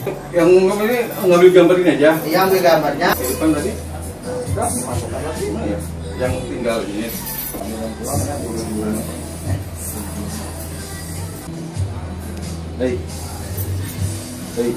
Yang ini ngambil gambar ini aja? Iya, ambil gambarnya. Di depan tadi? Udah, masukkan lagi. Ya. Yang tinggal ini. Yang pulang kan bulan-bulan. Baik. Baik.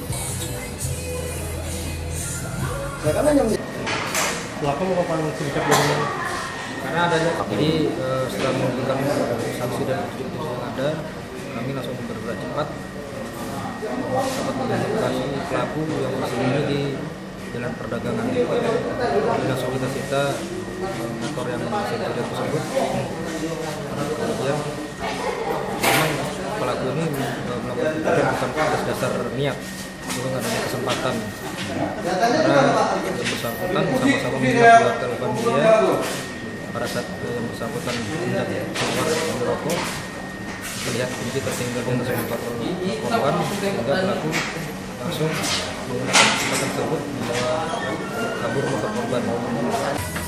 Saya kan hanya Pelaku mau kapan serikat dengan karena adanya jadi setelah mengumpulkan sanksi dan bukti yang ada, kami langsung bergerak cepat dapat mengidentifikasi pelaku yang bersembunyi di jalan perdagangan. Jadi langsung kita sita motor yang masih tidak tersebut. Kemudian memang pelaku ini melakukan bukan atas dasar niat, belum adanya kesempatan. Karena yang bersangkutan sama-sama minta buat telepon dia pada saat yang bersangkutan hendak keluar merokok, terlihat kunci tertinggal di atas motor korban, sehingga pelaku langsung menggunakan kesempatan tersebut membawa kabur motor korban.